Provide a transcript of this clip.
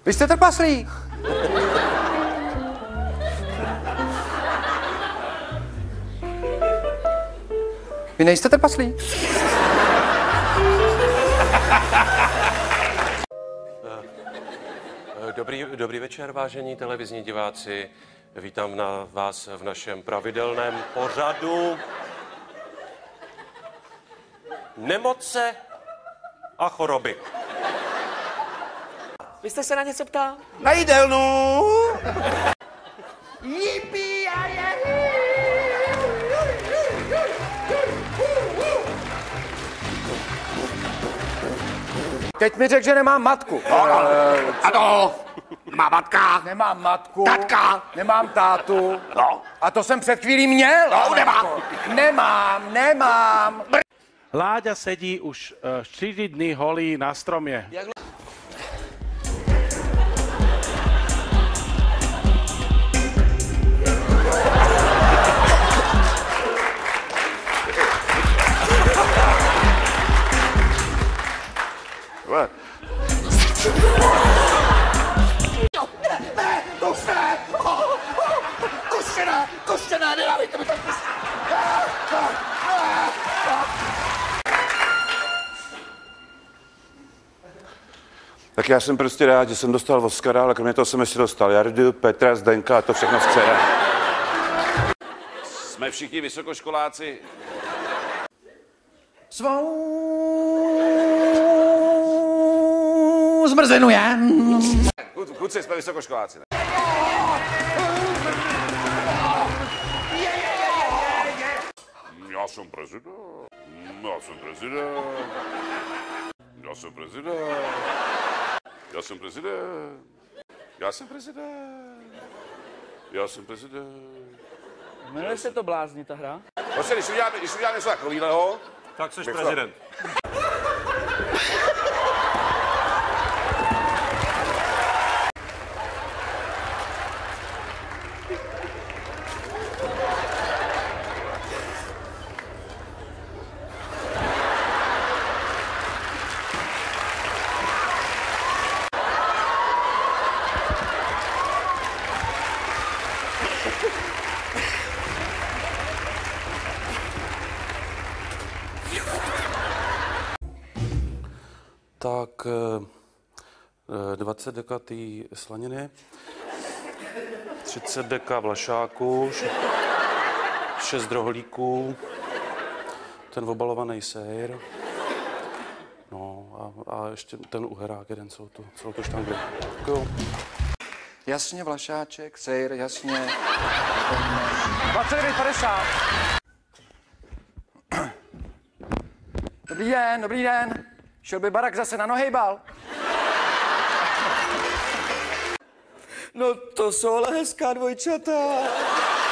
Vy jste trpaslík. Vy nejste trpaslík. Dobrý večer, vážení televizní diváci. Vítám vás v našem pravidelném pořadu Nemoce a choroby. Vy jste se na něco ptal? Na jídelnu! Teď mi řekl, že nemám matku. Ano, má matka. Nemám matku. Tatka. Nemám tátu. No. A to jsem před chvílí měl. No, Nemám. Láďa sedí už 4 dny holý na stromie. Koštěná, nedávejte mi to. Tak já jsem prostě rád, že jsem dostal Oscara, ale kromě toho jsem ještě dostal Jardu, Petra, Zdenka a to všechno v cére. Jsme všichni vysokoškoláci. Svou zmrzlinu je. Kluci, jsme vysokoškoláci. Ne? Já jsem prezident. Já jsem prezident. Já jsem prezident. Já jsem prezident. Já jsem prezident. Já jsem prezident. Jmenuje se to Blázni, ta hra? Prostě, když uděláme něco takovýhleho, Tak jsi prezident. Tak 20 deka té slaniny, 30 deka vlašáku, 6 rohlíků, ten obalovaný sejr, no a ještě ten uherák jeden, celou tu štangli. Děkuju. Jasně, vlašáček, sejr, jasně. 29,50. Dobrý den. Šel by Barak zase na nohejbal. No to jsou ale hezká dvojčata.